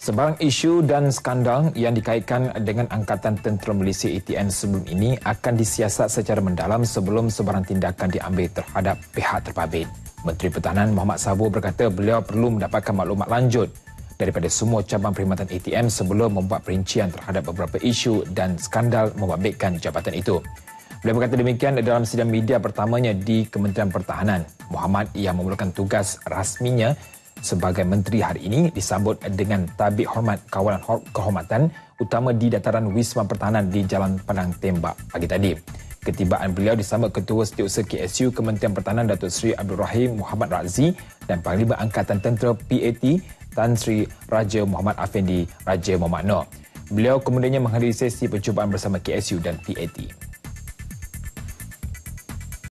Sebarang isu dan skandal yang dikaitkan dengan Angkatan Tentera Malaysia ATM sebelum ini akan disiasat secara mendalam sebelum sebarang tindakan diambil terhadap pihak terpabit. Menteri Pertahanan Mohamad Sabo berkata beliau perlu mendapatkan maklumat lanjut daripada semua cabang perkhidmatan ATM sebelum membuat perincian terhadap beberapa isu dan skandal membabitkan jabatan itu. Beliau berkata demikian dalam sidang media pertamanya di Kementerian Pertahanan. Mohamad yang memulakan tugas rasminya sebagai menteri hari ini disambut dengan tabik hormat kawalan kehormatan utama di dataran Wisma Pertahanan di Jalan Padang Tembak pagi tadi. Ketibaan beliau disambut Ketua Setiausaha KSU Kementerian Pertahanan Datuk Seri Abdul Rahim Muhammad Razi dan Panglima Angkatan Tentera PAT Tan Sri Raja Muhammad Afendi Raja Muhammad Noor. Beliau kemudiannya menghadiri sesi percubaan bersama KSU dan PAT.